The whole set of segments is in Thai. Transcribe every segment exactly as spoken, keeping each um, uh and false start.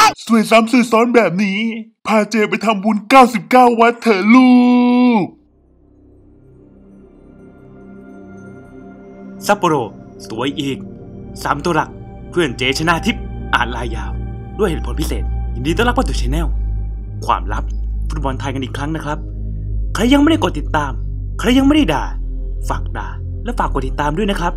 สวยซ้ำสวยซ้อนแบบนี้พาเจไปทำบุญเก้าสิบเก้าวัดเถอะลูกซัปโปโรสวยอีกสามตัวหลักเพื่อนเจชนาทิพย์อ่านลายยาวด้วยเหตุผลพิเศษยินดีต้อนรับเข้าสู่ชาแนลความลับฟุตบอลไทยกันอีกครั้งนะครับใครยังไม่ได้กดติดตามใครยังไม่ได้ด่าฝากด่าและฝากกดติดตามด้วยนะครับ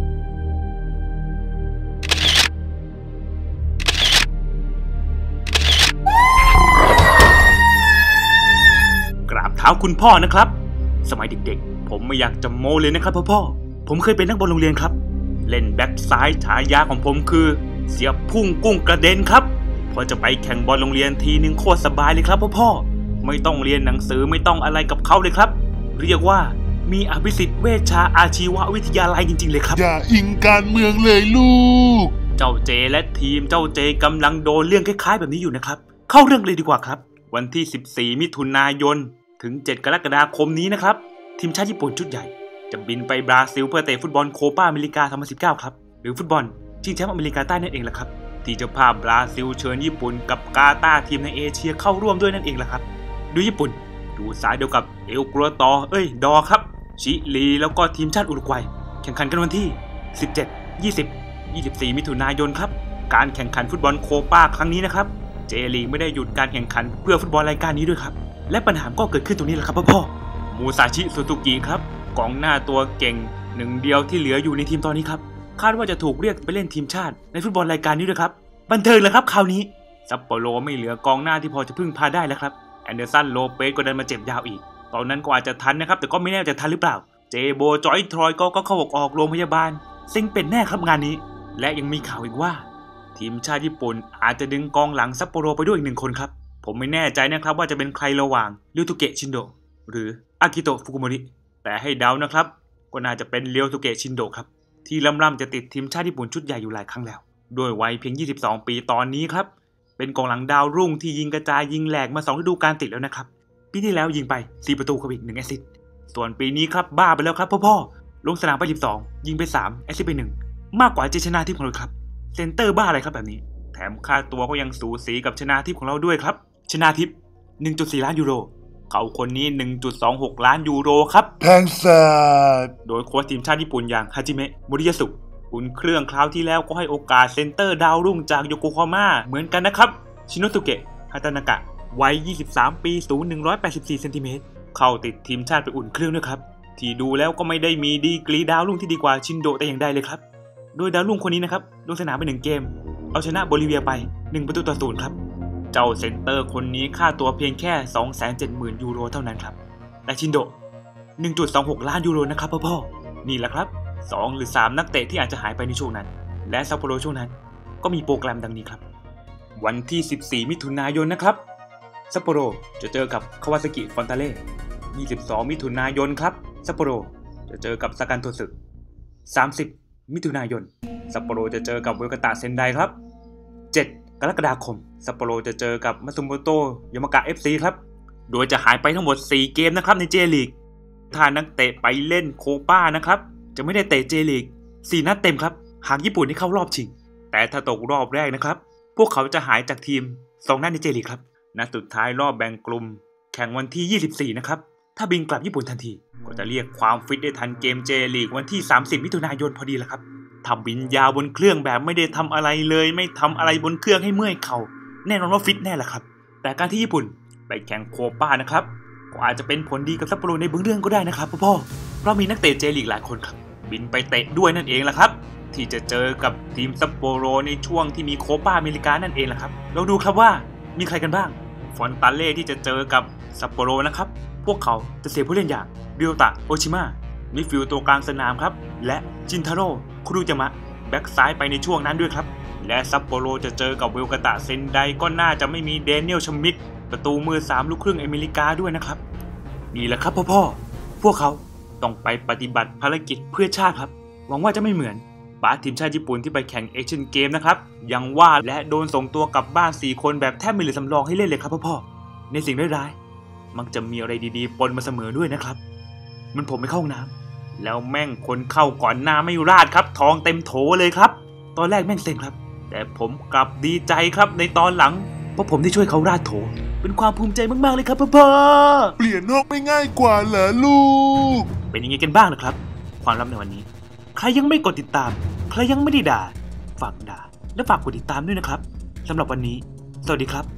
กราบเท้าคุณพ่อนะครับสมัยเด็กๆผมไม่อยากจะโม้เลยนะครับพ่อพ่อผมเคยเป็นนักบอลโรงเรียนครับเล่นแบ็คซ้ายฉายาของผมคือเสียบพุ่งกุ้งกระเด็นครับพอจะไปแข่งบอลโรงเรียนทีนึงโคตรสบายเลยครับพ่อพ่อไม่ต้องเรียนหนังสือไม่ต้องอะไรกับเขาเลยครับเรียกว่ามีอภิสิทธิ์เวชชาอาชีววิทยาลัยจริงๆเลยครับอย่าอิงการเมืองเลยลูกเจ้าเจและทีมเจ้าเจกำลังโดนเรื่องคล้ายๆแบบนี้อยู่นะครับเข้าเรื่องเลยดีกว่าครับวันที่สิบสี่มิถุนายนถึงเจ็ดกรกฎาคมนี้นะครับทีมชาติญี่ปุ่นชุดใหญ่จะบินไปบราซิลเพื่อเตะฟุตบอลโคปาอเมริกาสองพันสิบเก้าครับหรือฟุตบอลชิงแชมป์อเมริกาใต้นั่นเองแหละครับที่เจ้าภาพบราซิลเชิญญี่ปุ่นกับกาตาร์ทีมในเอเชียเข้าร่วมด้วยนั่นเองแหละครับดูญี่ปุ่นดูสายเดียวกับเอลกัวตอเอ้ยดอครับชิลีแล้วก็ทีมชาติอุรุกวัยแข่งขันกันวันที่สิบเจ็ด ยี่สิบ ยี่สิบสี่มิถุนายนครับการแข่งขันฟุตบอลโคปาครั้งนี้นะครับเจลีกไม่ได้หยุดการแข่งขันเพื่อฟุตบอลรายการนี้ด้วยครับและปัญหาก็เกิดขึ้นตรงนี้แหละครับพ่อมูซาชิซูซูกิครับกองหน้าตัวเก่งหนึ่งเดียวที่เหลืออยู่ในทีมตอนนี้ครับคาดว่าจะถูกเรียกไปเล่นทีมชาติในฟุตบอลรายการนี้ด้วยครับบันเทิงเลยครับคราวนี้ซัปโปโรไม่เหลือกองหน้าที่พอจะพึ่งพาได้แล้วครับแอนเดอร์สันโลเปสก็เดินมาเจ็บยาวอีกตอนนั้นก็อาจจะทันนะครับแต่ก็ไม่แน่จะทันหรือเปล่าเจโบจอยทรอยก็ก็เข้าออกออกโรงพยาบาลซิงเป็นแน่ครับงานนี้และยังมีข่าวอีกว่าทีมชาติญี่ปุ่นอาจจะดึงกองหลังซัปโปโรไปด้วยอีกหนึ่งคนครับผมไม่แน่ใจนะครับว่าจะเป็นใครระหว่างริวตุเกะชินโดะหรืออากิโตะฟุกุโมริแต่ให้เดานะครับก็น่าจะเป็นริวตุเกะชินโดะครับที่ล่ำๆจะติดทีมชาติญี่ปุ่นชุดใหญ่อยู่หลายครั้งแล้วด้วยวัยเพียงยี่สิบสองปีตอนนี้ครับเป็นกองหลังดาวรุ่งที่ยิงกระจายยิงแหลกมาสองฤดูกาลติดแล้วนะครับปีที่แล้วยิงไปสี่ประตูกับอีกหนึ่งแอสซิสต์ส่วนปีนี้ครับบ้าไปแล้วครับพ่อๆลงสนามไปสิบสองยิงไปสามแอสซิสต์ไปหนึ่งมากกว่าเจชนาทิพย์ของเราครับเซนเตอร์บ้าอะไรครับแบบนี้แถมค่าตัวก็ยังสูสีกับชนาทิพย์ของเราด้วยครับชนาทิพย์ หนึ่งจุดสี่ ล้านยูโรเขาคนนี้ หนึ่งจุดสองหก ล้านยูโรครับแพงสัสโดยโค้ชทีมชาติญี่ปุ่นอย่างฮาจิเมะโมริยาสุอุ่นเครื่องคราวที่แล้วก็ให้โอกาสเซนเตอร์ดาวรุ่งจากโยโกฮาม่าเหมือนกันนะครับชิโนสุเกะฮาตานากะวัยยี่สิบสามปีสูงหนึ่งร้อยแปดสิบสี่เซนติเมตรเข้าติดทีมชาติไปอุ่นเครื่องด้วยครับที่ดูแล้วก็ไม่ได้มีดีกรีดาวรุ่งที่ดีกว่าชินโดะแต่อย่างใดเลยครับโดยดาวรุ่งคนนี้นะครับลงสนามไปหนึ่งเกมเอาชนะโบลิเวียไปหนึ่งประตูต่อศูนย์ครับเจ้าเซนเตอร์คนนี้ค่าตัวเพียงแค่ สองแสนเจ็ดหมื่น ยูโรเท่านั้นครับแต่ชินโดะ หนึ่งจุดสองหก ล้านยูโรนะครับพ่อๆนี่แหละครับสองหรือสามนักเตะที่อาจจะหายไปในช่วงนั้นและซัปโปโรช่วงนั้นก็มีโปรแกรมดังนี้ครับวันที่สิบสี่มิถุนายนนะครับซัปโปโรจะเจอกับคาวาซากิฟอนตาเล่ยี่สิบสองมิถุนายนครับซัปโปโรจะเจอกับซากันโทสึสามสิบมิถุนายนซัปโปโรจะเจอกับเวลกาตะเซนไดครับเจ็ดกรกฎาคมซัปโปโรจะเจอกับมัตสึโมโตะยามากะ เอฟ ซี ครับโดยจะหายไปทั้งหมดสี่เกมนะครับในเจลีกถ้านักเตะไปเล่นโคปานะครับจะไม่ได้เตะเจลีกสี่นัดเต็มครับหากญี่ปุ่นได้เข้ารอบชิงแต่ถ้าตกรอบแรกนะครับพวกเขาจะหายจากทีมสองนัดในเจลีกครับนัดสุดท้ายรอบแบ่งกลุ่มแข่งวันที่ยี่สิบสี่นะครับถ้าบินกลับญี่ปุ่นทันทีก็จะเรียกความฟิตได้ทันเกมเจลีกวันที่สามสิบมิถุนายนพอดีแหละครับทำบินยาวบนเครื่องแบบไม่ได้ทำอะไรเลยไม่ทำอะไรบนเครื่องให้เมื่อยเข่าแน่นอนว่าฟิตแน่แหละครับแต่การที่ญี่ปุ่นไปแข่งโคปานะครับก็อาจจะเป็นผลดีกับซัปโปโรในบางเรื่องก็ได้นะครับพ่อเพราะมีนักเตะเจลีกหลายคนครับบินไปเตะด้วยนั่นเองแหละครับที่จะเจอกับทีมซัปโปโรในช่วงที่มีโคปาอเมริกานั่นเองแหละครับเราดูครับว่ามีใครกันบ้างฟอนตาเล่ที่จะเจอกับซัปโปโรนะครับพวกเขาจะเสียผู้เล่นอย่างริโอตะโอชิมะมิดฟิลด์ตัวกลางสนามครับและจินทาโร่คุรุยามะแบ็กซ้ายไปในช่วงนั้นด้วยครับและซัปโปโรจะเจอกับเวลกาตะเซนไดก็น่าจะไม่มีเดนิเอลชมิดประตูมือสามลูกครึ่งอเมริกาด้วยนะครับนี่แหละครับพ่อๆพวกเขาต้องไปปฏิบัติภารกิจเพื่อชาติครับหวังว่าจะไม่เหมือนบาสทีมชาติญี่ปุ่นที่ไปแข่งเอเชียนเกมนะครับยังว่าและโดนส่งตัวกลับบ้านสี่คนแบบแทบไม่เหลือสำรองให้เล่นเลยครับพ่อๆในสิ่งร้ายๆมักจะมีอะไรดีๆปนมาเสมอด้วยนะครับมันผมไปเข้าห้องน้ำแล้วแม่งคนเข้าก่อนหน้าไม่ราดครับทองเต็มโถเลยครับตอนแรกแม่งเซ็งครับแต่ผมกลับดีใจครับในตอนหลังเพราะผมได้ช่วยเขาราดโถเป็นความภูมิใจมากๆเลยครับพ่อเปลี่ยนห้องไม่ง่ายกว่าเหรอลูกเป็นยังไงกันบ้างนะครับความลับในวันนี้ใครยังไม่กดติดตามใครยังไม่ได้ด่าฝากด่าและฝากกดติดตามด้วยนะครับสำหรับวันนี้สวัสดีครับ